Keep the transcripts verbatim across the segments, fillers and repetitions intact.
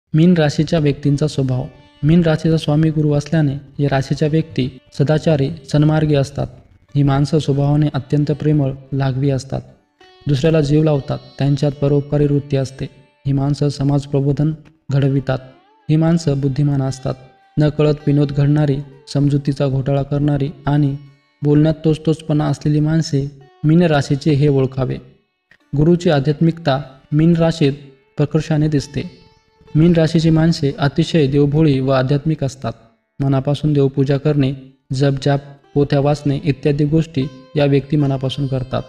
मीन राशीच्या व्यक्तींचा स्वभाव. मीन राशीचा स्वामी गुरु असल्याने या राशीच्या व्यक्ती सदाचारी, सन्मार्गी असतात. ही माणसं स्वभावाने अत्यंत प्रेमळ, लागवी असतात. दुसऱ्याला जीव लावतात. त्यांच्यात परोपकारी वृत्ती असते. ही माणसं समाज प्रबोधन घडवितात. ही माणसं बुद्धिमान असतात. न कळत विनोद घडणारी, समजुतीचा घोटाळा करणारी आणि बोलण्यात तोचतोचपणा असलेली माणसे मीन राशीचे हे ओळखावे. गुरुची आध्यात्मिकता मीन राशीत प्रकर्षाने दिसते. मीन राशीची माणसे अतिशय देवभोळी व आध्यात्मिक असतात. मनापासून देवपूजा करणे, जपजाप, पोथ्या वाचणे इत्यादी गोष्टी या व्यक्ती मनापासून करतात.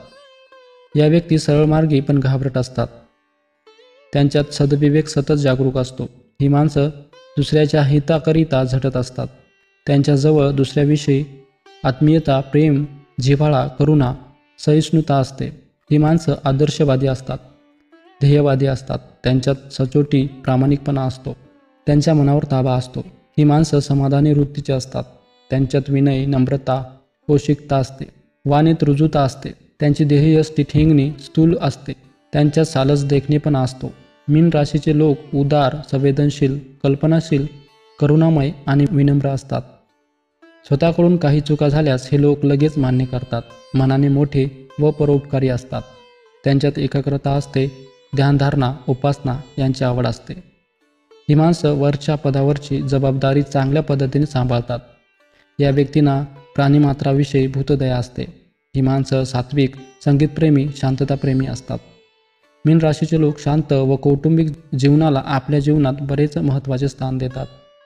या व्यक्ती सरळमार्गी पण घाबरट असतात. त्यांच्यात सद्विवेक सतत जागरूक असतो. ही माणसं दुसऱ्याच्या हिताकरिता झटत असतात. त्यांच्याजवळ दुसऱ्याविषयी आत्मीयता, प्रेम, जिव्हाळा, करुणा, सहिष्णुता असते. ही माणसं आदर्शवादी असतात, ध्येयवादी असतात. त्यांच्यात सचोटी, प्रामाणिकपणा असतो. त्यांच्या मनावर ताबा असतो. ही माणसं समाधानी वृत्तीची असतात. त्यांच्यात विनय, नम्रता, पौशिकता असते. वाणीत रुजुता असते. त्यांची देहयष्टी ठेंगणी स्थूल असते. त्यांच्यात सालस देखणेपणा असतो. मीन राशीचे लोक उदार, संवेदनशील, कल्पनाशील, करुणामय आणि विनम्र असतात. स्वतःकडून काही चुका झाल्यास हे लोक लगेच मान्य करतात. मनाने मोठे व परोपकारी असतात. त्यांच्यात एकाग्रता असते. ध्यानधारणा, उपासना यांची आवड असते. ही माणसं वरच्या पदावरची जबाबदारी चांगल्या पद्धतीने सांभाळतात. या व्यक्तींना प्राणीमात्राविषयी भूतदया असते. ही माणसं सात्विक, संगीतप्रेमी, शांतताप्रेमी असतात. मीन राशीचे लोक शांत व कौटुंबिक जीवनाला आपल्या जीवनात बरेच महत्त्वाचे स्थान देतात.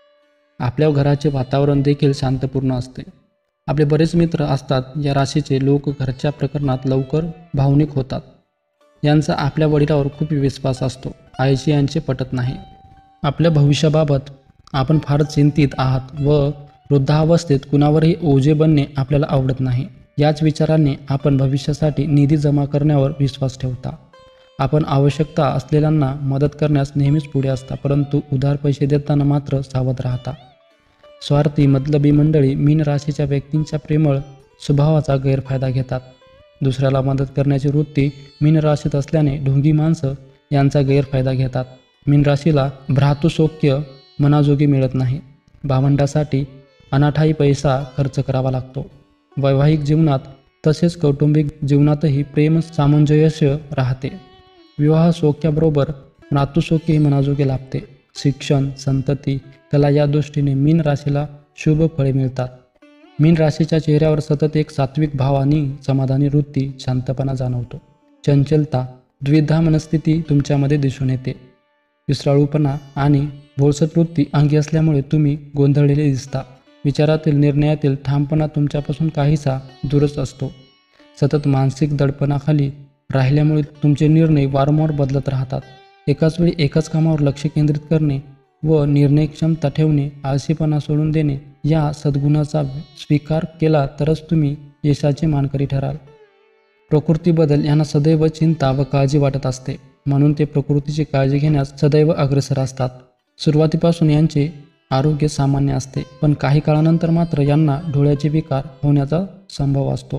आपल्या घराचे वातावरण देखील शांतपूर्ण असते. आपले बरेच मित्र असतात. या राशीचे लोक घरच्या प्रकरणात लवकर भावनिक होतात. यांचा आपल्या वडिलांवर खूप विश्वास असतो. आईशी यांचे पटत नाही. आपल्या भविष्याबाबत आपण फार चिंतित आहात व वृद्धावस्थेत कुणावरही ओझे बनणे आपल्याला आवडत नाही. याच विचाराने आपण भविष्यासाठी निधी जमा करण्यावर विश्वास ठेवता. आपण आवश्यकता असलेल्यांना मदत करण्यास नेहमीच पुढे असता, परंतु उधार पैसे देताना मात्र सावध राहता. स्वार्थी, मतलबी मंडळी मीन राशीच्या व्यक्तींच्या प्रेमळ स्वभावाचा गैरफायदा घेतात. दुसऱ्याला मदत करण्याची वृत्ती मीन राशीत असल्याने ढोंगी माणसं यांचा गैरफायदा घेतात. मीन राशीला भ्रातृसौख्य मनाजोगी मिळत नाही. भावंडासाठी अनाठाई पैसा खर्च करावा लागतो. वैवाहिक जीवनात तसेच कौटुंबिक जीवनातही प्रेम सामंजस्य राहते. विवाह सौख्याबरोबर मातृसौख्यही मनाजोगे लाभते. शिक्षण, संतती, कला या दृष्टीने मीन राशीला शुभ फळे मिळतात. मीन राशीच्या चेहऱ्यावर सतत एक सात्विक भाव आणि समाधानी वृत्ती, शांतपणा जाणवतो. चंचलता, द्विधा मनस्थिती तुमच्यामध्ये दिसून येते. विसराळूपणा आणि भोळसट वृत्ती अंगी असल्यामुळे तुम्ही गोंधळलेले दिसता. विचारातील, निर्णयातील ठामपणा तुमच्यापासून काहीसा दूरच असतो. सतत मानसिक दडपणाखाली राहिल्यामुळे तुमचे निर्णय वारंवार बदलत राहतात. एकाच वेळी एकाच कामावर लक्ष केंद्रित करणे व निर्णय क्षमता ठेवणे, आळशीपणा सोडून देणे या सद्गुणाचा स्वीकार केला तरच तुम्ही यशाचे मानकरी ठराल. प्रकृती बदल यांना सदैव चिंता व काळजी वाटत असते, म्हणून ते प्रकृतीची काळजी घेण्यास सदैव अग्रेसर असतात. सुरुवातीपासून यांचे आरोग्य सामान्य असते, पण काही काळानंतर मात्र यांना डोळ्याचे विकार होण्याचा संभव असतो.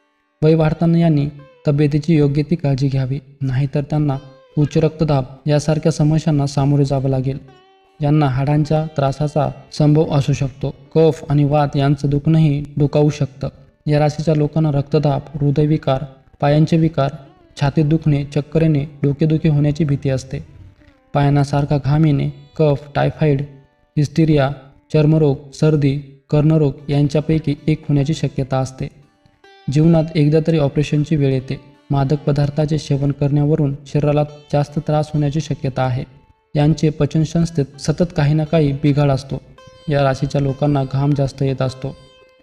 वय वाढताना यांनी तब्येतीची योग्य ती काळजी घ्यावी, नाहीतर त्यांना उच्च रक्तदाब यासारख्या समस्यांना सामोरे जावं लागेल. यांना हाडांच्या त्रासाचा संभव असू शकतो. कफ आणि वात यांचं दुखणंही डोकावू शकतं. या राशीच्या लोकांना रक्तदाब, हृदयविकार, पायांचे विकार, छातीत दुखणे, चक्कर येणे, डोकेदुखी होण्याची भीती असते. पायांना सारखा घाम येणे, कफ, टायफॉइड, हिस्टेरिया, चर्मरोग, सर्दी, कर्णरोग यांच्यापैकी एक होण्याची शक्यता असते. जीवनात एकदा तरी ऑपरेशनची वेळ येते. मादक पदार्थाचे सेवन करण्यावरून शरीराला जास्त त्रास होण्याची शक्यता आहे. यांचे पचनसंस्थेत सतत काही ना काही बिघाड असतो. या राशीच्या लोकांना घाम जास्त येत असतो.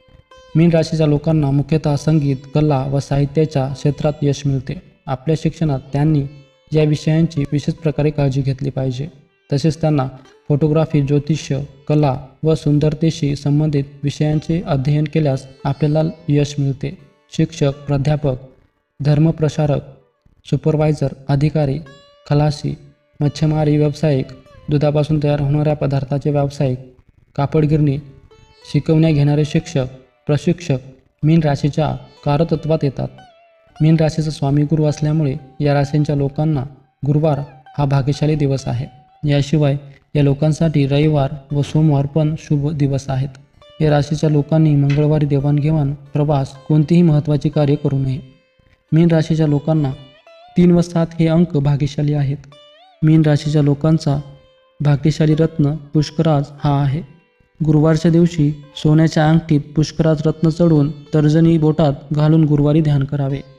मीन राशीच्या लोकांना मुख्यतः संगीत, कला व साहित्याच्या क्षेत्रात यश मिळते. आपल्या शिक्षणात त्यांनी या विषयांची विशेष प्रकारे काळजी घेतली पाहिजे. तसेच त्यांना फोटोग्राफी, ज्योतिष्य, कला व सुंदरतेशी संबंधित विषयांचे अध्ययन केल्यास आपल्याला यश मिळते. शिक्षक, प्राध्यापक, धर्मप्रसारक, सुपरवायझर, अधिकारी, खलासी, मच्छीमारी व्यावसायिक, दुधापासून तयार होणाऱ्या पदार्थाचे व्यावसायिक, कापडगिरणी, शिकवण्या घेणारे शिक्षक, प्रशिक्षक मीन राशीच्या कारतत्वात येतात. मीन राशीचा स्वामी गुरु असल्यामुळे या राशींच्या लोकांना गुरुवार हा भाग्यशाली दिवस आहे. याशिवाय या लोकांसाठी रविवार व सोमवार पण शुभ दिवस आहेत. या राशीच्या लोकांनी मंगळवारी देवाणघेवाण, प्रवास, कोणतीही महत्त्वाची कार्य करू नये. मीन राशीच्या लोकांना तीन व सात हे अंक भाग्यशाली आहेत. मीन राशीच्या लोकांचा भाग्यशाली रत्न पुष्कराज हा आहे. गुरुवारच्या दिवशी सोन्याच्या अंगठीत पुष्कराज रत्न चढवून तर्जनी बोटात घालून गुरुवारी ध्यान करावे.